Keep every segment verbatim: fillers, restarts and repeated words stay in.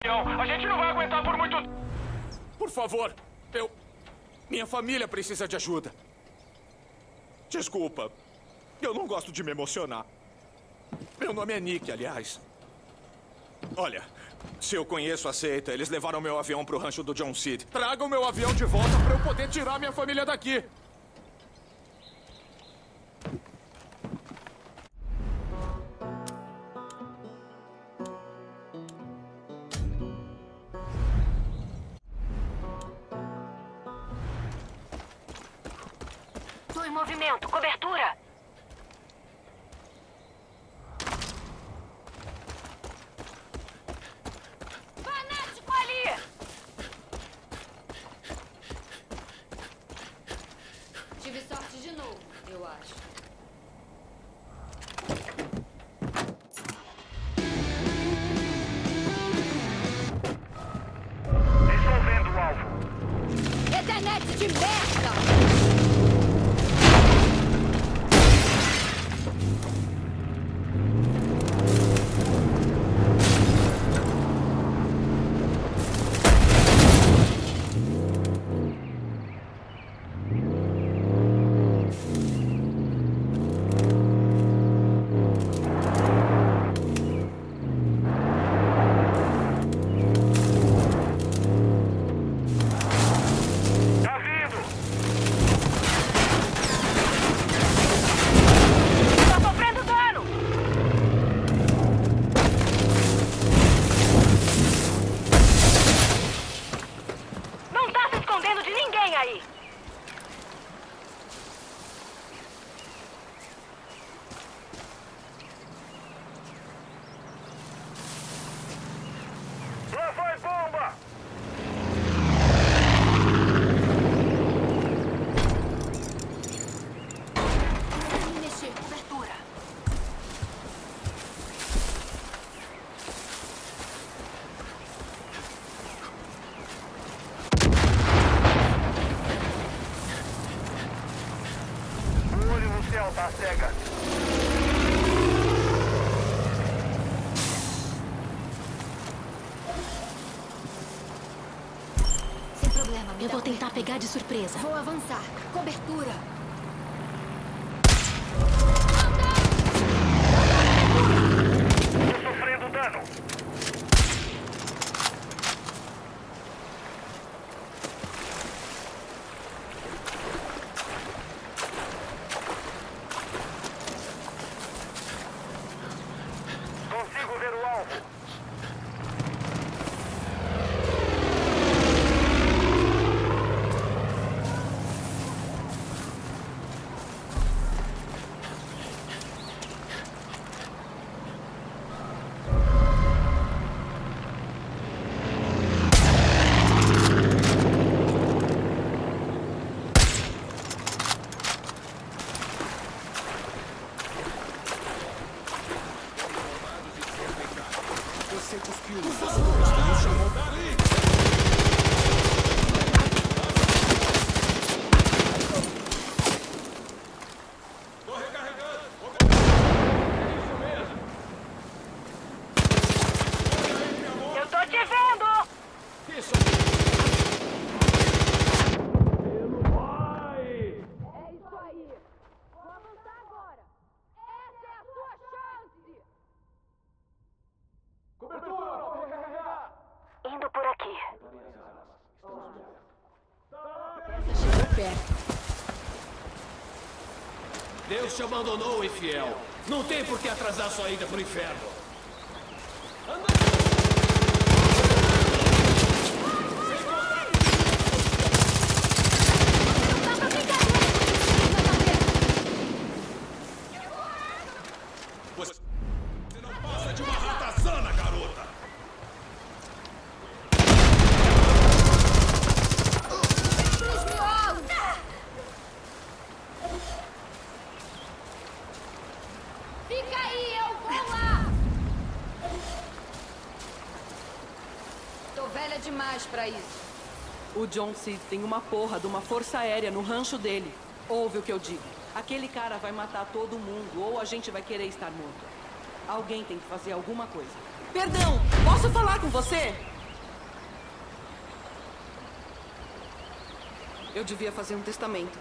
A gente não vai aguentar por muito... Por favor, eu... Minha família precisa de ajuda. Desculpa, eu não gosto de me emocionar. Meu nome é Nick, aliás. Olha, se eu conheço a seita, eles levaram meu avião pro rancho do John Seed. Tragam meu avião de volta pra eu poder tirar minha família daqui. Tô em movimento. Cobertura. Fanático ali! Tive sorte de novo, eu acho. Resolvendo o alvo. Ethernet de merda! Tá vindo! Tô sofrendo dano! Não tá se escondendo de ninguém aí! Lá vai bomba! Me mexer, cobertura. O olho no céu tá cega. Sem problema, me Eu dá vou tentar cobertura. pegar de surpresa. Vou avançar. Cobertura. Tô sofrendo dano. Consigo ver o alvo. Você cuspiu nos dois e me chamou Dari. Tô recarregando. Isso mesmo. Eu tô te vendo! Isso. É isso aí. Vou avançar agora. Essa é a sua chance. Cobertura, vou recarregar. Indo por aqui. Chegou perto. Deus te abandonou, infiel. Não tem por que atrasar sua ida pro inferno. Você não passa de uma ratazana, garota. Os miolos. Fica aí, eu vou lá. Tô velha demais pra isso. O John Seed tem uma porra de uma força aérea no rancho dele. Ouve o que eu digo. Aquele cara vai matar todo mundo, ou a gente vai querer estar morto. Alguém tem que fazer alguma coisa. Perdão, posso falar com você? Eu devia fazer um testamento.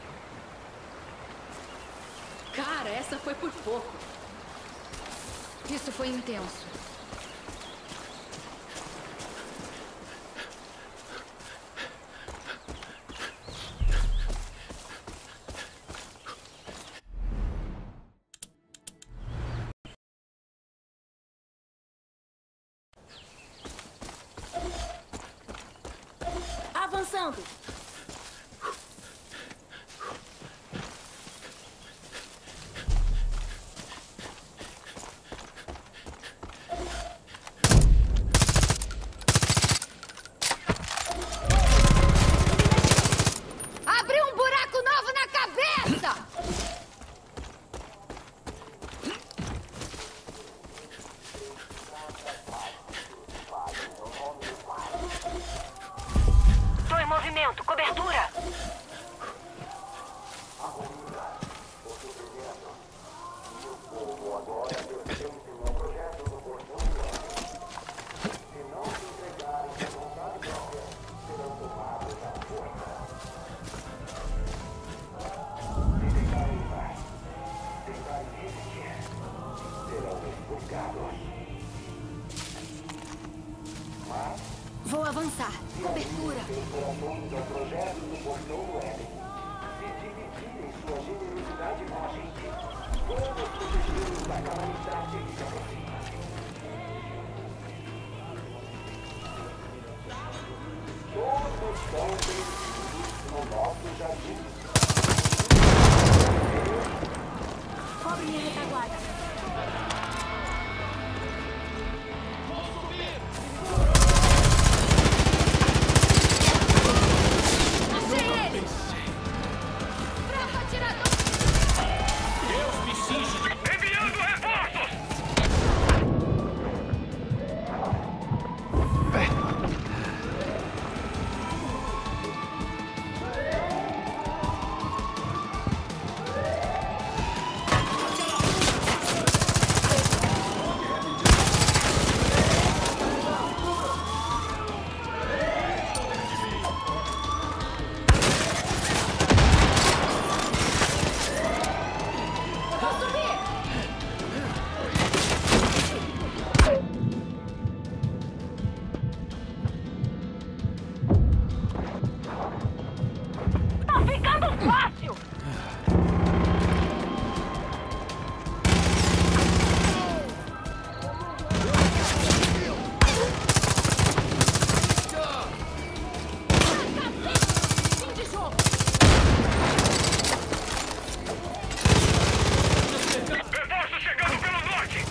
Cara, essa foi por pouco. Isso foi intenso. Avançando. Abriu um buraco novo na cabeça! Tô em movimento. Cobertura. Vou avançar. Cobertura. Cobre minha retaguarda. Achei ele! Franco atirador! Deus me cinge de... Enviando reforços! Vou subir! Tá ficando fácil. Fim de jogo! Reforços chegando pelo norte!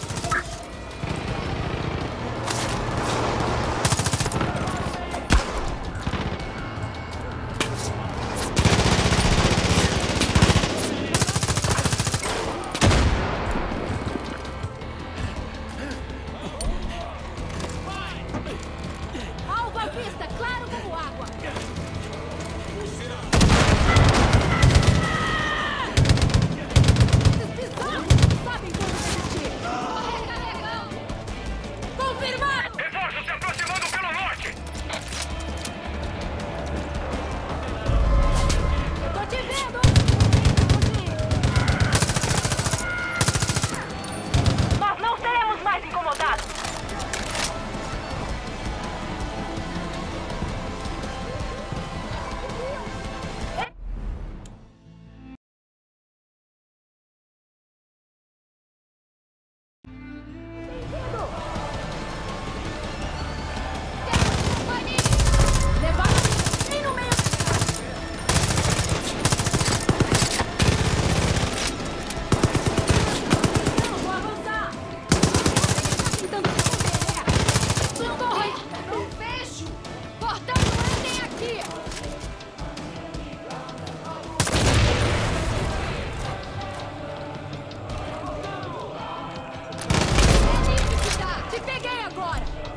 Alvo à vista, claro como água! Esses bizarros sabem como resistir! Tô recarregando! Confirmado! Reforços se aproximando pelo norte! Tô te vendo! Nós não seremos mais incomodados. Levanta! Vem no meio! Não, vou avançar! Tentando esconder! Socorro! Não fecho! Portão, não entrem aqui! É nisso que dá! Te peguei agora!